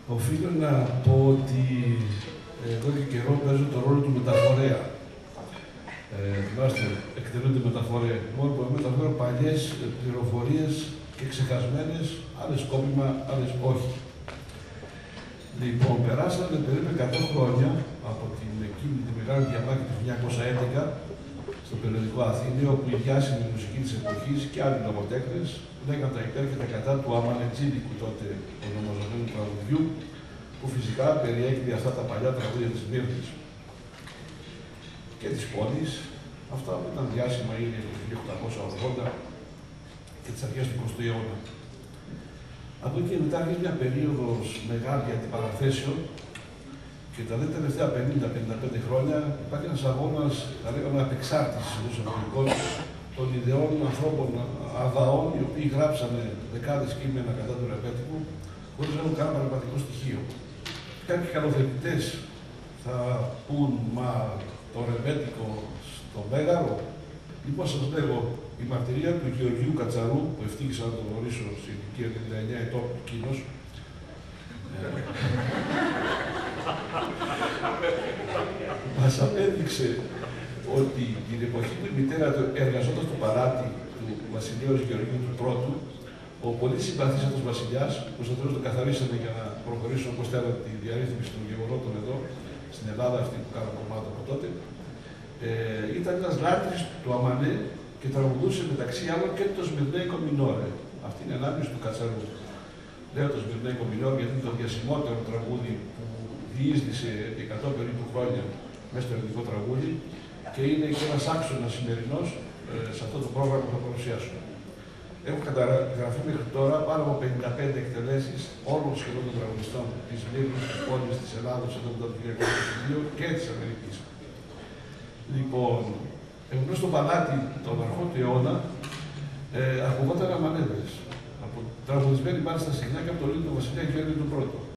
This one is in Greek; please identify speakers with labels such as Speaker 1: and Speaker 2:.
Speaker 1: Οφείλω να πω ότι εδώ και καιρό παίζω το ρόλο του μεταφορέα. Θυμάστε, εκτελούνται μεταφορέ. Μόνο που μεταφέρω παλιές πληροφορίες και ξεχασμένες, άλλες σκόπιμα, άλλες όχι. Λοιπόν, περάσανε περίπου 100 χρόνια από εκείνη τη μεγάλη διαμάχη του 1911 στο περιοδικό Αθήναιο, όπου η διάσημη μουσική της εποχής και άλλοι λογοτέχνες λέγαν τα υπέρ και τα κατά του αμανετζίδικου τότε ονομαζομένου τραγουδιού, που φυσικά περιέχει αυτά τα παλιά τραγούδια της Μύρνης και της πόλης, αυτά που ήταν διάσημα ήδη το 1880 και τις αρχές του 20ου αιώνα. Από εκεί μετά αρχίζει μια περίοδος μεγάλη αντιπαραθέσεων και τα τελευταία 50-55 χρόνια υπάρχει ένας αγώνας, θα λέγαμε, απεξάρτησης εντός εισαγωγικών των ιδεών ανθρώπων αδαών, οι οποίοι γράψανε δεκάδες κείμενα κατά του ρεμπέτικου, χωρίς να έχουν κανένα πραγματικό στοιχείο. Κάποιοι καλοθετητές θα πούν, μα το ρεμπέτικο στο Μέγαρο. Λοιπόν, σας λέγω, η μαρτυρία του Γεωργίου Κατσαρού, που ευτύχησα να τον γνωρίσω σε ηλικία 99 ετών εκείνος, μας απέδειξε ότι την εποχή που η μητέρα του εργαζόταν στο παλάτι του βασιλέως Γεωργίου του Πρώτου, ο πολύ συμπαθήσατος βασιλιάς, που στο τέλος το καθαρίσανε για να προχωρήσουν όπως θέλανε τη διαρρύθμιση των γεγονότων εδώ, στην Ελλάδα αυτή που κάναμε κομμάτι από τότε, ήταν ένας λάτρης του Αμανέ και τραγουδούσε μεταξύ άλλων και το Σμυρνέικο Μινόρε. Αυτή είναι ανάπτυξη του Κατσαρού. Λέω το Σμυρνέικο Μινόρε γιατί είναι το διασημότερο τραγούδι που διείσδησε 100 περίπου χρόνια μέσα στο ελληνικό τραγούδι και είναι και ένας άξονας σημερινός σε αυτό το πρόγραμμα που θα παρουσιάσουμε. Έχω καταγραφεί μέχρι τώρα πάνω από 55 εκτελέσεις όλων σχεδόν των τραγουδιστών της Μύρνης, της πόλης, της Ελλάδος, εδώ το 1922 και της Αμερικής. Λοιπόν, ενώ στο παλάτι των αρχών του αιώνα ακουγόταν αμανέδες. Τραγουδισμένοι μάλιστα συχνά και από τον ίδιο τον βασιλιά Γεώργιο του Πρώτου.